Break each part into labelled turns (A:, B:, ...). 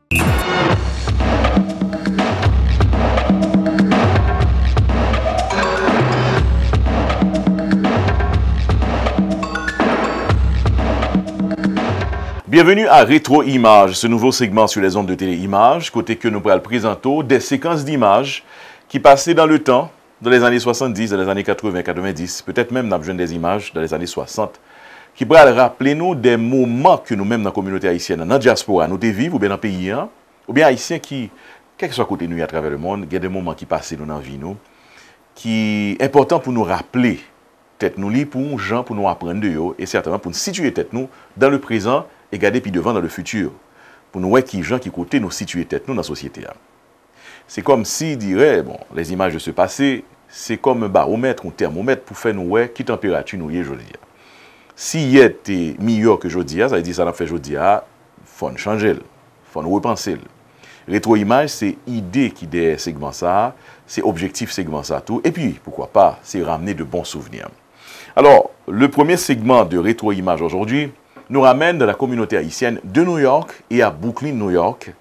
A: Bienvenue à Rétro Images, ce nouveau segment sur les ondes de télé-images, côté que nous pourrons présenter des séquences d'images qui passaient dans le temps, dans les années 70, dans les années 80, 90, peut-être même dans des images dans les années 60, qui pourraient rappeler nous des moments que nous-mêmes dans la communauté haïtienne, dans la diaspora, nous vivons, ou bien dans le pays, ou bien haïtiens qui, quel que soit côté nous à travers le monde, il y a des moments qui passent dans la vie, nous, qui est important pour nous rappeler tête nous, pour nous gens, pour nous apprendre de eux, et certainement pour nous situer tête nous dans le présent et garder puis devant dans le futur, pour nous voir qui gens qui côté nous situer tête nous dans la société. C'est comme si, dirait, bon, les images de ce passé, c'est comme un baromètre, un thermomètre pour faire nous voir qui température nous y est aujourd'hui. Si y était meilleur que aujourd'hui, ça veut dire ça n'a fait aujourd'hui, il faut changer, il faut repenser. Rétro-image, c'est idée qui des segments ça, c'est objectif segment ça tout, et puis, pourquoi pas, c'est ramener de bons souvenirs. Alors, le premier segment de rétro-image aujourd'hui nous ramène dans la communauté haïtienne de New York et à Brooklyn, New York,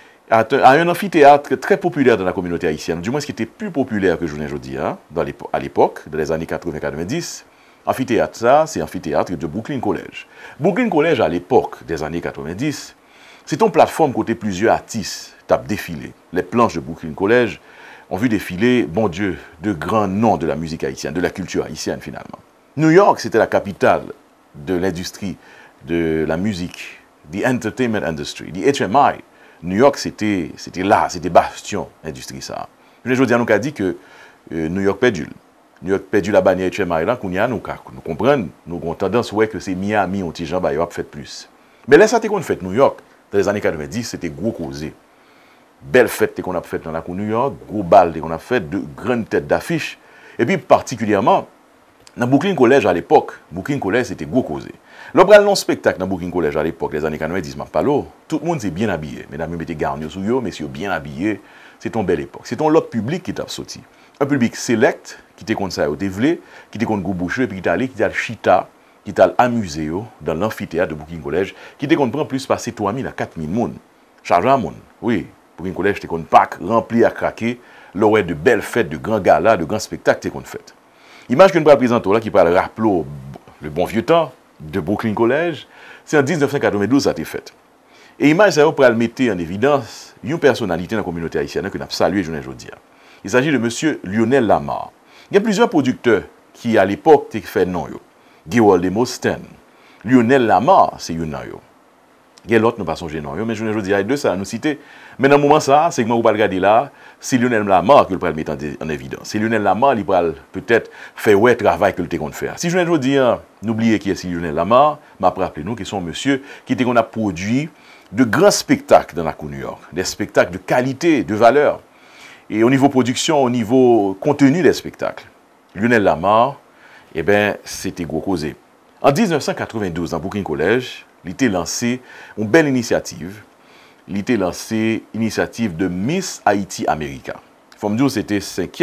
A: à un amphithéâtre très populaire dans la communauté haïtienne, du moins ce qui était plus populaire que je ne dis à l'époque, dans les années 80-90. Amphithéâtre, ça, c'est amphithéâtre de Brooklyn College. Brooklyn College, à l'époque des années 90, c'est une plateforme côté plusieurs artistes tapent défilé. Les planches de Brooklyn College ont vu défiler, bon Dieu, de grands noms de la musique haïtienne, de la culture haïtienne finalement. New York, c'était la capitale de l'industrie de la musique, the entertainment industry, the HMI. New York, c'était là, c'était bastion, industrie ça. Je veux dire, nous avons dit que New York perdu. New York perdu la bannière HMI là, nous comprenons, nous avons tendance à voir que c'est Miami, on gens bah, fait plus. Mais là, ça qu'on fait New York, dans les années 90, c'était gros causé. Belle fête qu'on a faite dans la cour New York, gros bal qu'on a fait, de grandes têtes d'affiches. Et puis, particulièrement, dans Brooklyn College à l'époque, Brooklyn College c'était gros causé. L'opéra non spectacle dans Brooklyn College à l'époque, les années 90, tout le monde s'est bien habillé. Mesdames, mettez garni sous yo, messieurs bien habillés. C'est une belle époque. C'est un lot public qui t'a sorti. Un public select, qui était comme ça au dévelé, qui était comme Goubouché, puis qui t'a allé, qui t'a chita, qui t'a amusé dans l'amphithéâtre de Brooklyn College, qui était comme plus passer 3000 à 4000 moun. Chargé à moun. Oui, Brooklyn College était comme pack rempli à craquer, l'aurait de belles fêtes, de grands galas, de grands spectacles, c'était comme fait. Image que nous présentons là, qui parle rappeler le bon vieux temps de Brooklyn College, c'est en 1992 ça a été fait. Et image ça pour le mettre en évidence une personnalité dans la communauté haïtienne que nous avons salué aujourd'hui. Il s'agit de M. Lionel Lamar. Il y a plusieurs producteurs qui à l'époque ont fait non yo. Gewald Demosten. Lionel Lamar, c'est un non yo. Il y a l'autre nous pas songer non yo, mais je ne dis deux ça nous citer. Mais dans le moment ça, c'est que moi vous pas regarder là, c'est Lionel Lamar que le le mettre en évidence. C'est Lionel Lamar il va peut-être faire ouais travail que le qu'on faire. Si je ne veux dire, n'oubliez qui est Lionel Lamar, m'a rappelé nous qui sont monsieur qui était qu'on a produit de grands spectacles dans la cour New York, des spectacles de qualité, de valeur. Et au niveau production, au niveau contenu des spectacles. Lionel Lamar, eh bien, c'était gros causé. En 1992, dans Brooklyn College, il était lancé une belle initiative. Il était lancé l'initiative de Miss Haïti America. Il faut me dire que c'était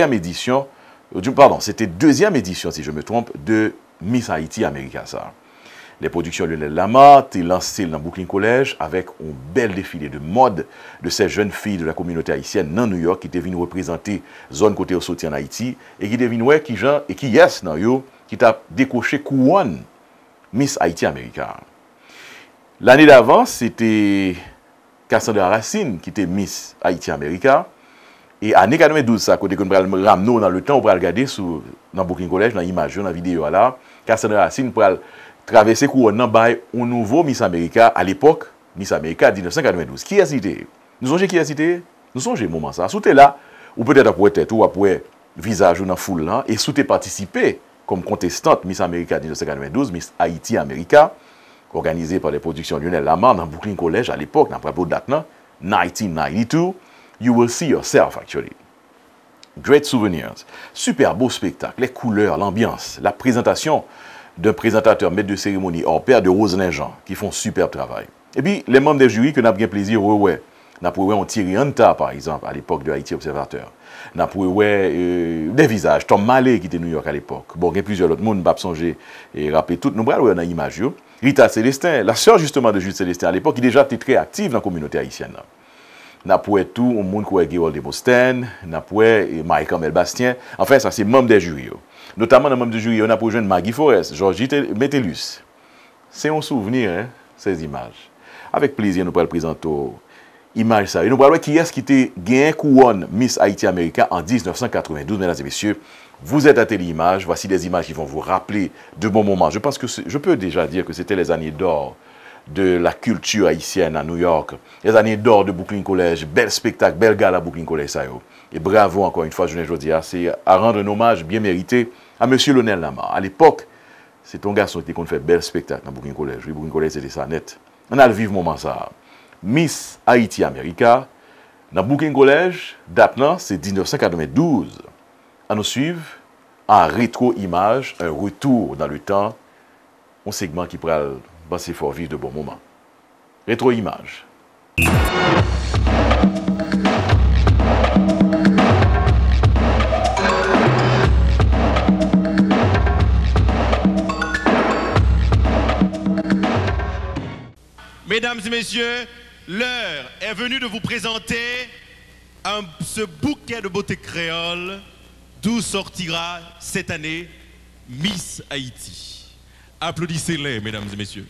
A: c'était deuxième édition, si je me trompe, de Miss Haïti America. Ça. Les productions de Lionel Lamar étaient lancées dans Brooklyn College avec un bel défilé de mode de ces jeunes filles de la communauté haïtienne dans New York qui étaient venues représenter zone côté au soutien en Haïti et qui étaient venues qui t'a décoché couronne Miss Haïti America. L'année d'avant, c'était Cassandra Racine qui était Miss Haïti America. Et en 92, ça, côté qu'on va ramener dans le temps, on va regarder dans Brooklyn College, dans l'image, dans la vidéo là, Cassandra Racine pour traverser couronne dans un nouveau Miss America à l'époque, Miss America 1992. Qui a cité? Nous songez qui a cité? Nous songez le moment ça. Sous là, ou peut-être après tête, ou après visage dans la foule là, et sous participé comme contestante Miss America 1992, Miss Haïti America, organisée par les productions Lionel Lamar dans Brooklyn College à l'époque, dans la date 1992, you will see yourself actually. Great souvenirs, super beau spectacle, les couleurs, l'ambiance, la présentation d'un présentateur, maître de cérémonie hors pair de Roselyne Jean, qui font super travail. Et puis, les membres des jurys que nous avons bien plaisir, on Thierry Anta, par exemple, à l'époque de Haïti Observateur. Nous avons des visages, Tom Mallet, qui était New York à l'époque. Bon, il y a plusieurs autres monde, je songer et rappeler tout. Nous avons une image. Rita Célestin, la sœur justement de Jules Célestin à l'époque, qui déjà était très active dans la communauté haïtienne. n'a pas tout au monde qui est Géol de Boston, n'a pas Marie-Camille Bastien. Enfin, ça, c'est membre des jurys. Notamment dans le membre du jury, on a pour jeune Maggie Forest, Georgie Metellus. C'est un souvenir, hein, ces images. Avec plaisir, nous pourrons le présenter. Image ça. Et nous allons voir qui est-ce qui était gagné couronne Miss Haïti America en 1992, mesdames et messieurs. Vous êtes à Téléimage. Voici des images qui vont vous rappeler de bons moments. Je pense que je peux déjà dire que c'était les années d'or de la culture haïtienne à New York. Les années d'or de Brooklyn College. Bel spectacle, bel gala à Brooklyn College. Ça, et bravo encore une fois, je veux dire, c'est à rendre un hommage bien mérité à M. Lionel Lamar. À l'époque, c'est ton garçon qui fait bel spectacle dans Brooklyn College. Oui, Brooklyn College, c'était ça net. On a le vivre moment ça. Miss Haïti America, dans Brooklyn College, d'Apnan, c'est 1992. À nous suivre, en rétro-image, un retour dans le temps, un segment qui pourra passer fort vivre de bons moments. Rétro-image.
B: Mesdames et messieurs, l'heure est venue de vous présenter ce bouquet de beauté créole d'où sortira cette année Miss Haïti. Applaudissez-les, mesdames et messieurs.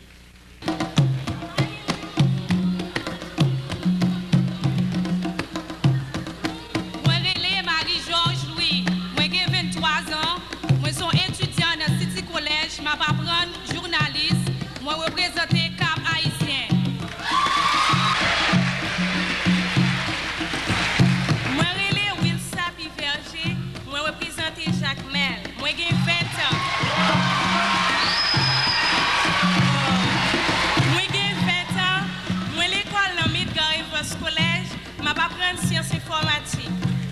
C: Moi, je Marie-Georges Louis. Moi, j'ai 23 ans. Moi, je suis étudiant dans City College. Je m'apprends journaliste. Moi, je représente Cap Haïtien. Moi, je Will Sapi Verger. Moi, je représente Jacques Mel. Moi, j'ai 20 ans. Moi, j'ai 20 ans. Moi, l'école dans Midgar Evers College. Je m'apprends sciences informatiques.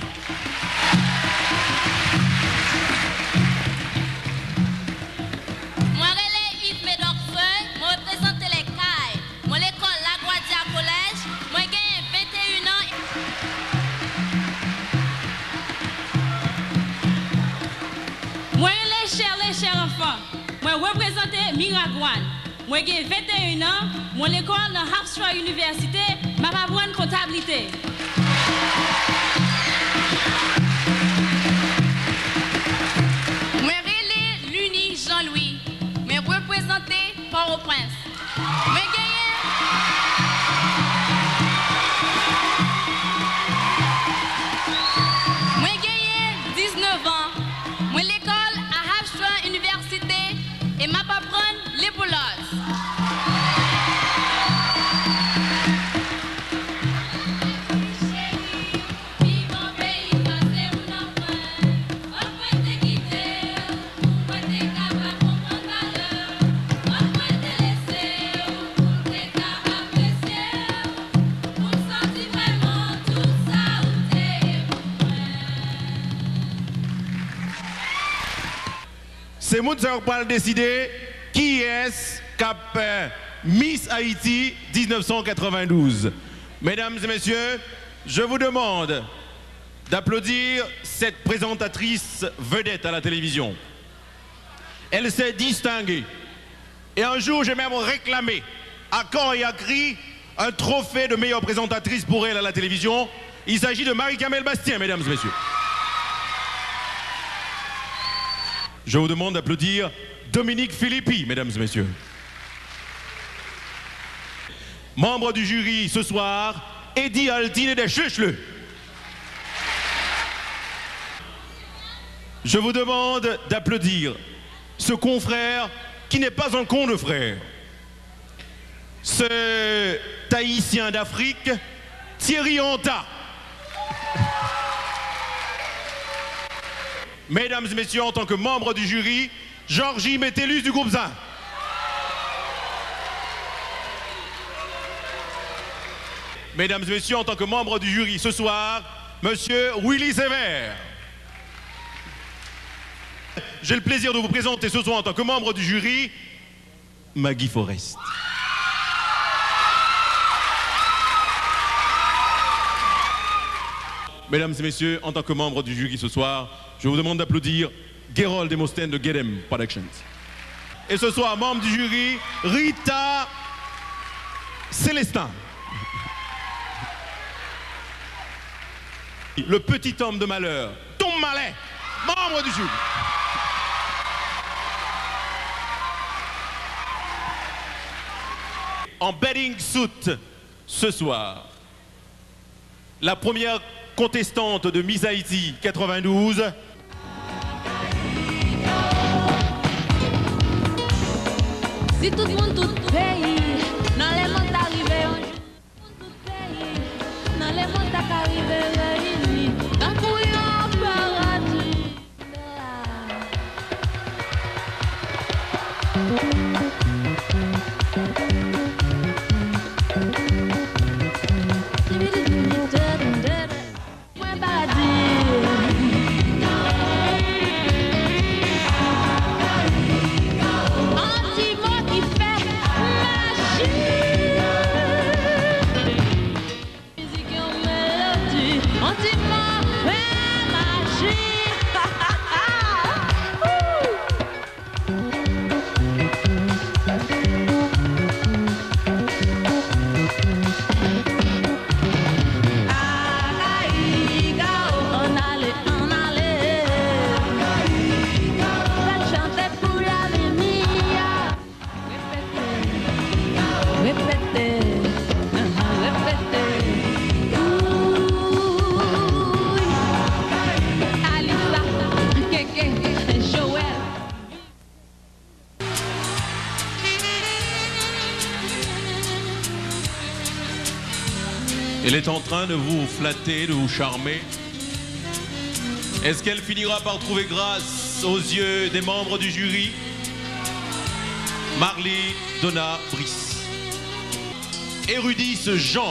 D: Moi, relais Yves Médorfeuille, moi représente les CAI. Moi, l'école La Guadia Collège, moi, j'ai 21 ans.
C: Moi, les chers enfants, moi, représente Miragouane. Moi, j'ai 21 ans. Moi, l'école dans Hofstra Université, ma apprendre comptabilité.
D: Moi, relais Luni Jean-Louis, mais représenté Port-au-Prince. Moi, j'ai 19 ans. Moi, l'école à Hofstra Université et m'a pas prendre les boulots.
B: C'est moi qui va décider qui est Cap Miss Haïti 1992. Mesdames et messieurs, je vous demande d'applaudir cette présentatrice vedette à la télévision. Elle s'est distinguée. Et un jour, j'ai même réclamé à corps et à cri un trophée de meilleure présentatrice pour elle à la télévision. Il s'agit de Marie-Camille Bastien, mesdames et messieurs. Je vous demande d'applaudir Dominique Philippi, mesdames et messieurs. Membre du jury ce soir, Eddie Altine des Chuchleux. Je vous demande d'applaudir ce confrère qui n'est pas un con de frère. Ce Tahitien d'Afrique, Thierry Anta. Mesdames et messieurs, en tant que membre du jury, Georgie Metellus du groupe ZA. Mesdames et messieurs, en tant que membre du jury ce soir, Monsieur Willy Sévère. J'ai le plaisir de vous présenter ce soir en tant que membre du jury, Maggie Forest. Mesdames et messieurs, en tant que membre du jury ce soir, je vous demande d'applaudir Gérold Demosthène de Gedem Productions. Et ce soir, membre du jury, Rita Célestin. Le petit homme de malheur, Tom Malais, membre du jury. En betting suit ce soir, la première contestante de Miss Haïti 92.
E: Si tout le monde, tout pays, dans les mondes arrivés, tout pays, dans les mondes arrivés réunis, dans couillon paradis.
B: Elle est en train de vous flatter, de vous charmer. Est-ce qu'elle finira par trouver grâce aux yeux des membres du jury? Marly Donna Brice. Érudit Jean.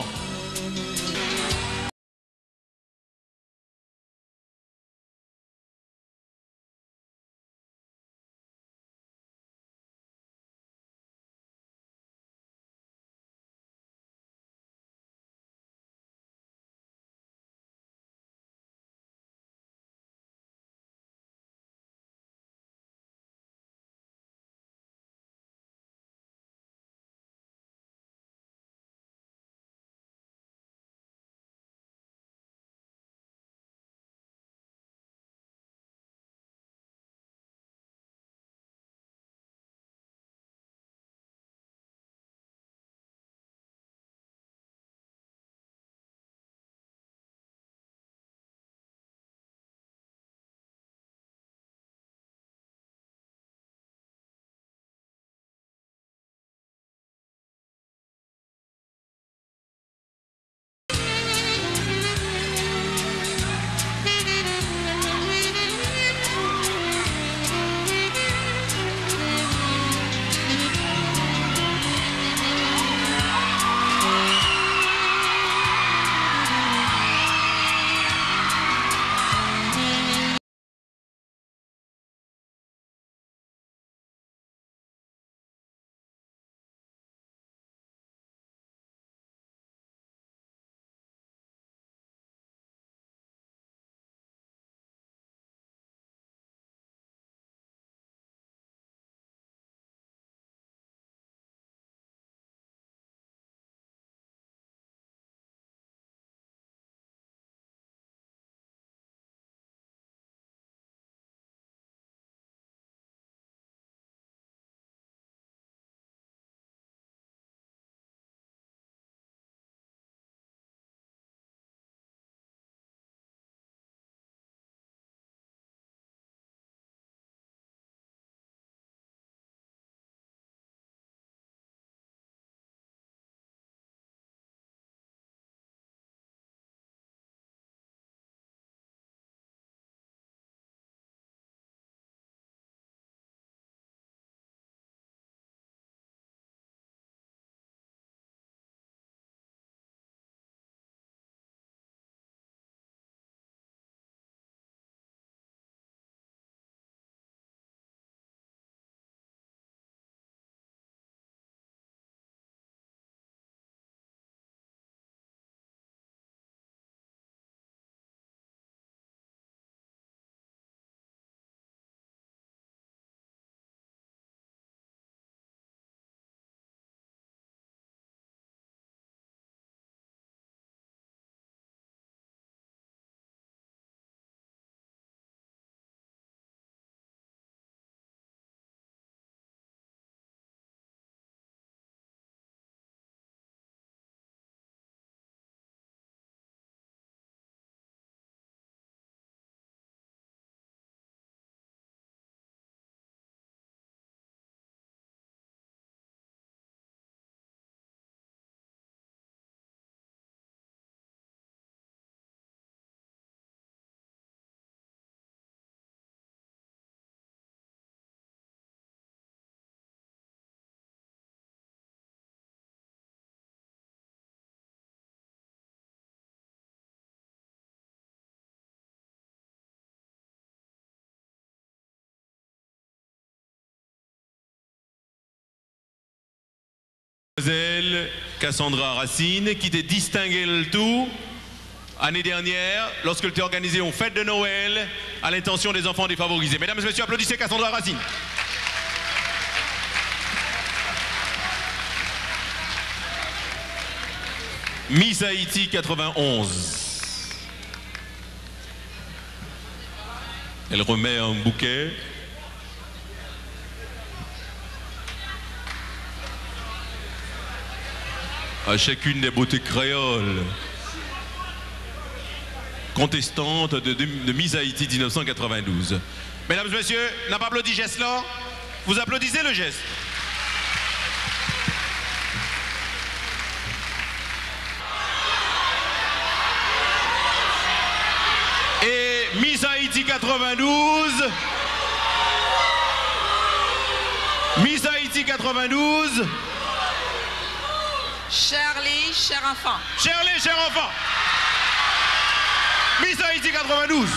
B: Mademoiselle Cassandra Racine, qui était distinguée le tout année dernière, lorsqu'elle était organisée aux fêtes de Noël à l'intention des enfants défavorisés. Mesdames et messieurs, applaudissez Cassandra Racine. Miss Haïti 91. Elle remet un bouquet. À chacune des beautés créoles contestantes de Miss Haïti 1992. Mesdames et messieurs, n'a pas applaudi geste là? Vous applaudissez le geste? Et Miss Haïti 92. Miss Haïti 92.
F: Shirley, cher enfant.
B: Shirley, cher enfant. Miss Haïti 92.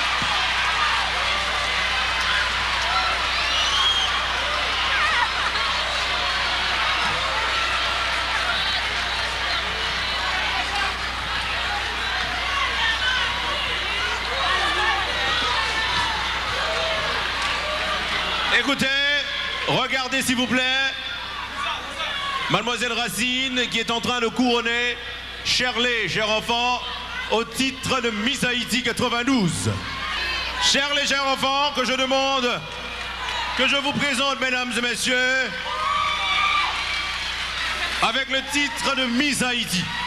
B: Écoutez, regardez s'il vous plaît. Mademoiselle Racine qui est en train de couronner Shirley, cher enfant, au titre de Miss Haïti 92. Shirley, cher enfant, que je demande, que je vous présente, mesdames et messieurs, avec le titre de Miss Haïti.